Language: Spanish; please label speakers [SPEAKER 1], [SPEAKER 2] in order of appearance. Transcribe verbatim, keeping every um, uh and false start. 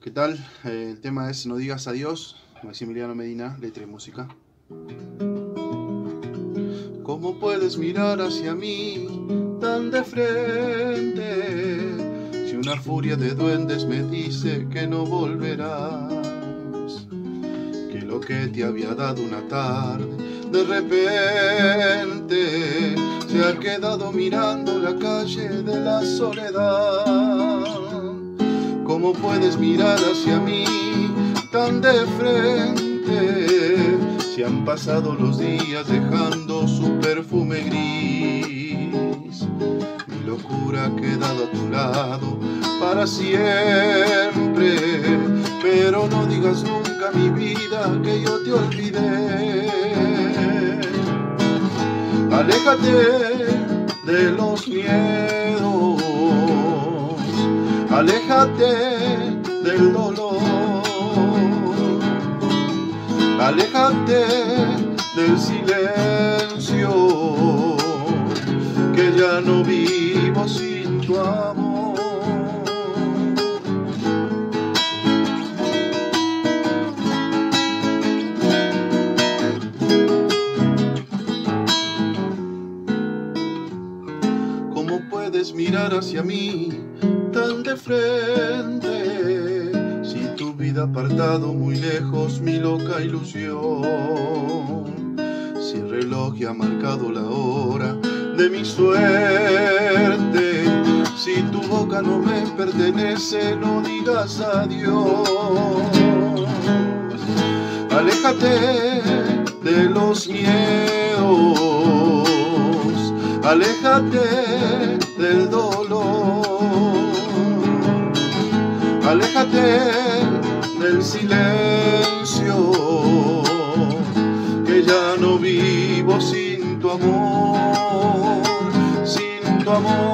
[SPEAKER 1] ¿Qué tal? Eh, el tema es No digas adiós, Maximiliano Medina, letra y música. ¿Cómo puedes mirar hacia mí tan de frente? Si una furia de duendes me dice que no volverás, que lo que te había dado una tarde de repente se ha quedado mirando la calle de la soledad. ¿Cómo puedes mirar hacia mí tan de frente? Si han pasado los días dejando su perfume gris. Mi locura ha quedado a tu lado para siempre. Pero no digas nunca, mi vida, que yo te olvidé. Aléjate de los miedos, aléjate del dolor, aléjate del silencio, que ya no vivo sin tu amor. ¿Cómo puedes mirar hacia mí tan de frente? Si tu vida ha apartado muy lejos mi loca ilusión, si el reloj ya ha marcado la hora de mi suerte, si tu boca no me pertenece, no digas adiós. Aléjate de los miedos, aléjate del dolor, aléjate del silencio, que ya no vivo sin tu amor, sin tu amor.